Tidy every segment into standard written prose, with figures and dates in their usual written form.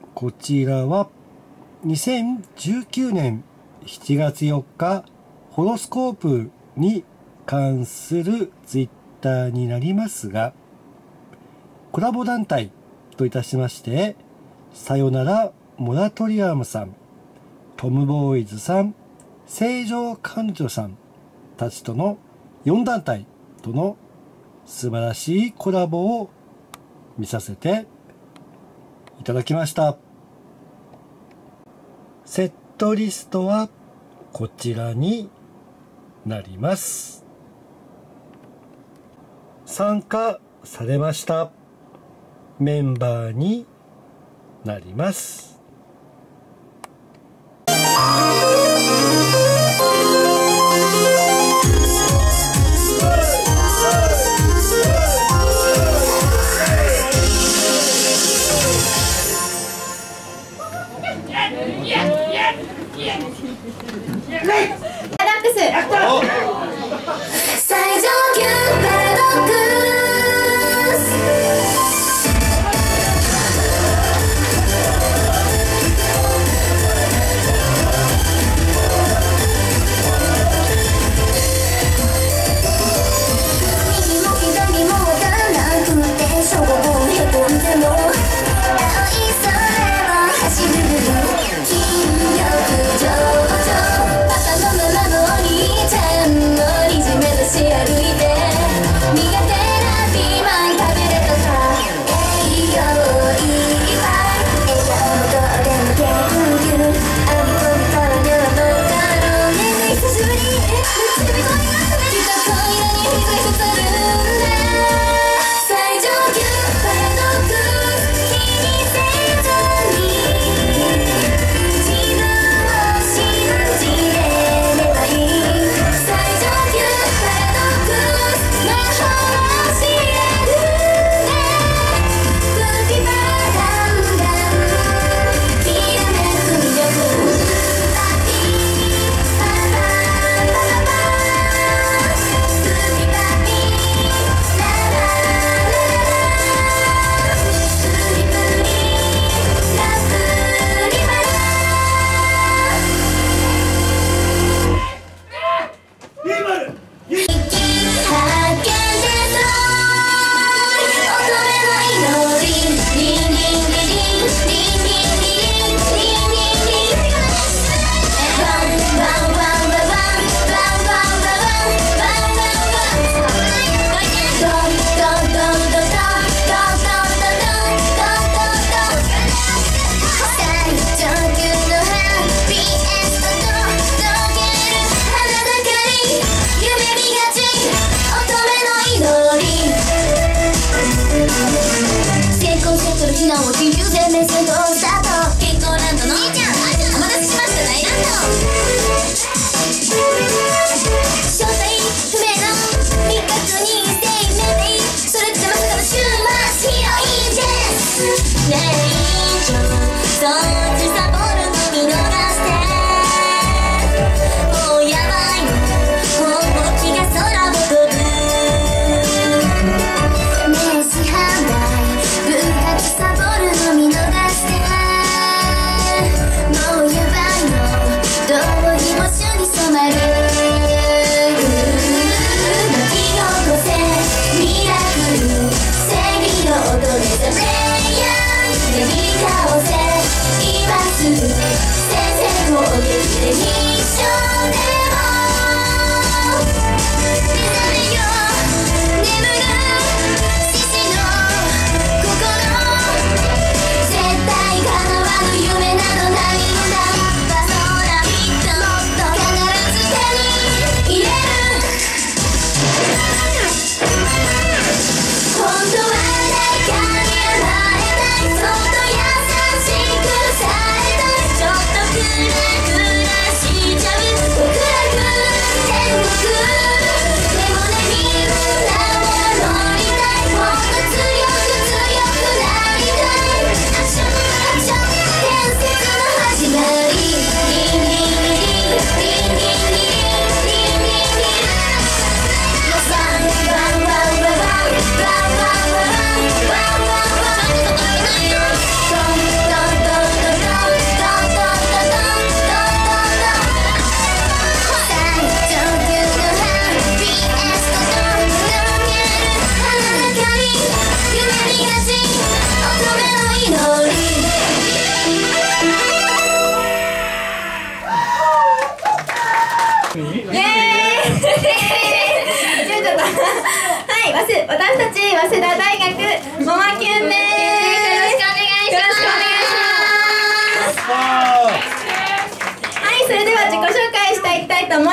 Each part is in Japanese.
こちらは2019年7月4日ホロスコープに関するツイッターになりますが、コラボ団体といたしまして、さよならモラトリアムさん、トムボーイズさん、成城彼女さんたちとの4団体との素晴らしいコラボを見させていただきました。セットリストはこちらになります。参加されましたメンバーになります。 最上級パラドックス。右も左もわからなくてしょぼぼんへこんでも青い空を走る金玉上々パパのままのお兄ちゃんの理事目指し歩いて苦手なピーマン食べれとか栄養いっぱい笑顔のどうでも研究編み込みからにはどうだろうね久しぶり夢中になってきた恋のにひざさるんだ最上級パラドックス気にせずに自分を信じれればいい最上級パラドックス魔法を教えるねプピパダンダンきらめく魅力パピパパパパパプピパピララララプリプリラプリパラ発見で乙女の祈りリンリンリリンリンリンリリンリンリンリンリンワンワンワンワンワンワンワンワンワンワンワンワンドンドンドンドンドンドンドンドンドンドンドン最上級のハッピーエンド届ける花だかり夢見がち乙女の祈り成功セットの避難を緊急でメッセージをスタート健康ランドの兄ちゃんお待たせしました大ランド正体不明の未確認生命それってまさかの週末ヒロインですねえ以上そっちサボるの見逃してもうやばいの本気が空を飛ぶ名刺販売分割サボるの見逃してもうやばいのどうにも主に染まる巻き起こせミラクル正義の音でザプレイヤーで見倒せ私たち早稲田大学モマキュンです。よろしくお願いします。はい、それでは自己紹介していきたいと思います。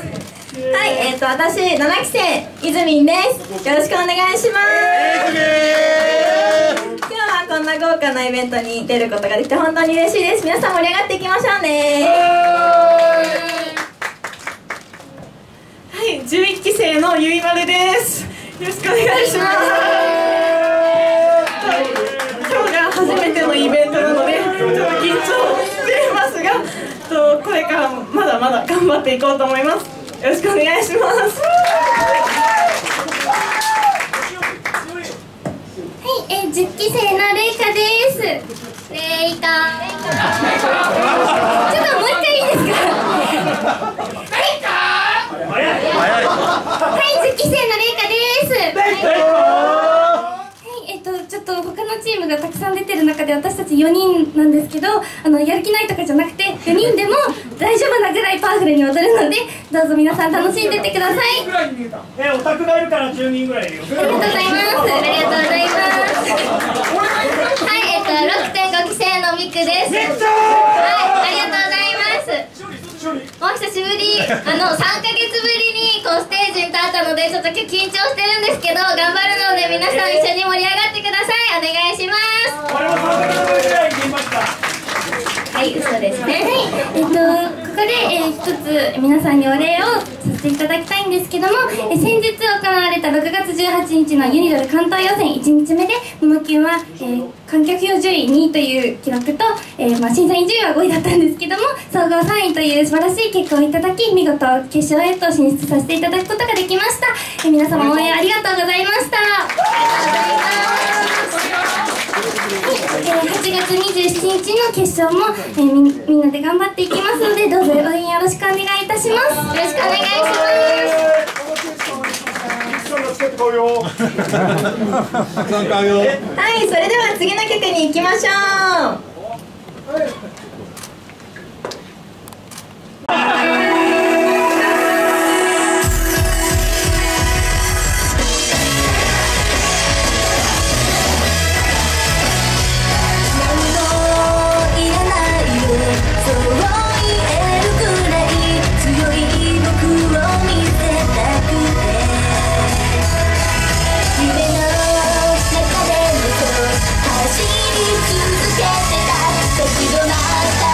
はい、私7期生いずみんです。よろしくお願いします。今日はこんな豪華なイベントに出ることができて本当に嬉しいです。皆さん盛り上がっていきましょうね。 はい、11期生のゆいまるです。よろしくお願いします。今日が初めてのイベントなのでちょっと緊張していますが、これからもまだまだ頑張っていこうと思います。よろしくお願いします。 はい、10期生のれいかです。れいか。ちょっともう一回いいですか。はい、10期生のれいかです。ちょっと他のチームがたくさん出てる中で私たち4人なんですけど、やる気ないとかじゃなくて4人でも大丈夫なぐらいパワフルに踊るので、どうぞ皆さん楽しんでってください。 オタクがいるから10人ぐらいいるよ。 ありがとうございます。ありがとうございます。はい、6.5 期生のみくです。はい、ありがとうございます。お久しぶり。3ヶ月ぶりにこうステージに立ったのでちょっと今日緊張してるんですけど、頑張るので皆さん一緒に盛り上がってください。お願いします。 我々3ヶ月ぶりぐらいに来ました。 はい、嘘ですね。はい、ここで、一つ皆さんにお礼をさせていただきたいんですけども、先日行われた6月18日のユニドル関東予選1日目でももきゅんは、観客票順位2位という記録と、審査員順位は5位だったんですけども、総合3位という素晴らしい結果をいただき、見事決勝へと進出させていただくことができました。皆様応援ありがとうございました。ありがとうございます。8月27日の決勝も、みんなで頑張っていきますので、どうぞ応援よろしくお願いいたします。よろしくお願いします。はい、それでは次の曲に行きましょう。 走り続けてた時の中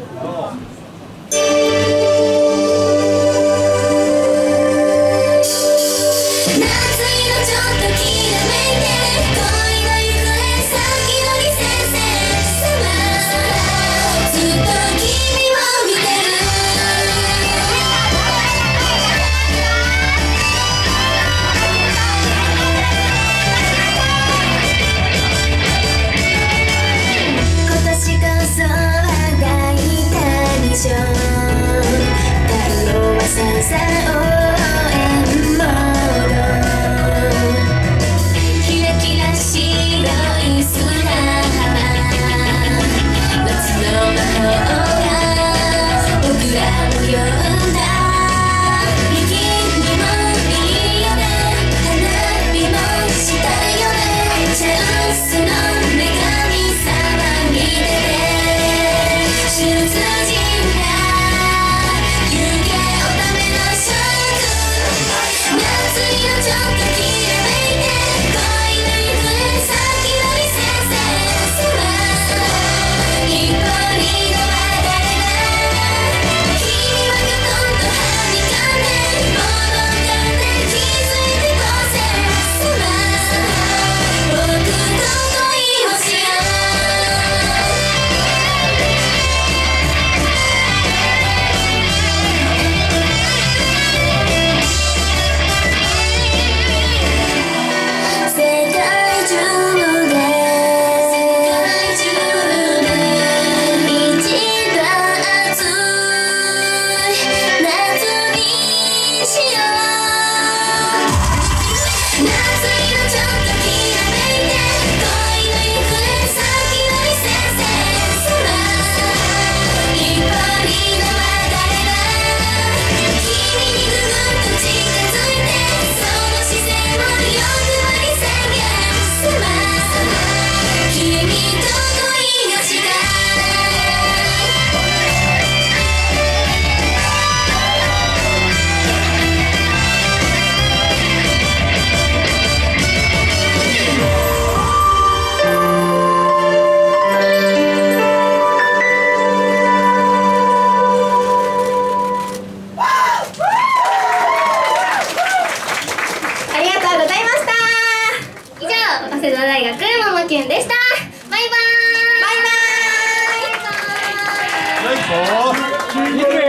早稲田大学ももきゅんでした。バイバーイ。バイバーイ。 最高。